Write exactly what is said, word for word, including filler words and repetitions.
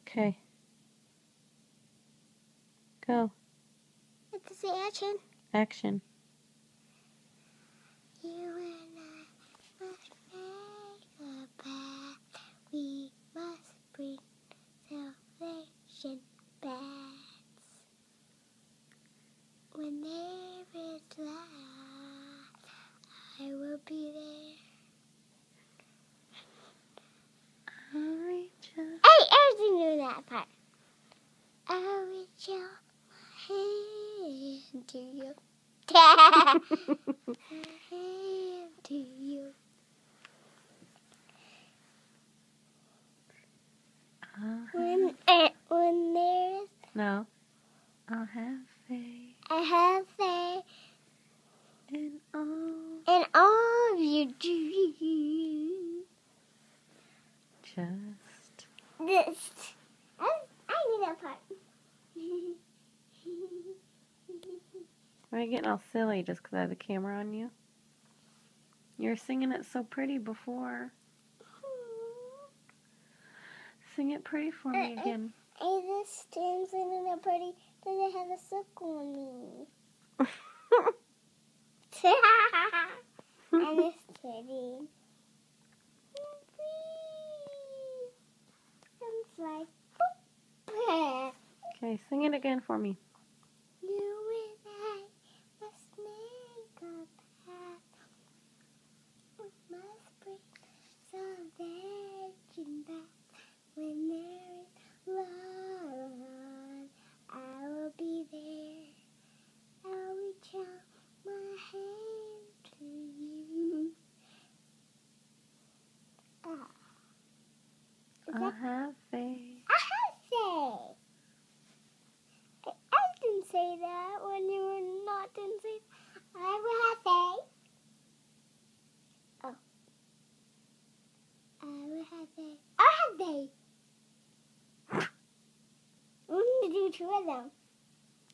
Okay. Go. Let's say action. Action. You and I must make a path. We must bring salvation back. When there is light, I will be there. I'll reach out. Hey, everything knew that part. I'll reach out my hand to you. My hand to you. I'll When, uh, when there is, No. I'll have faith I have faith in all. in all you do. Just. This. I, I knew that part. Why are you getting all silly just because I have the camera on you? You were singing it so pretty before. Sing it pretty for me Uh, uh. again. Hey, this stands in a pretty. Does it have a circle on me? And it's pretty. It's like. Okay, sing it again for me. You and I must make a path. We must bring salvation back. When there is love, I will be there. I'll reach out my hand to you. Ah. Is I that have faith. I have faith. I, I didn't say that when you were not didn't say. I will have faith. Oh. I will have faith. I have faith. I'm going to do two of them.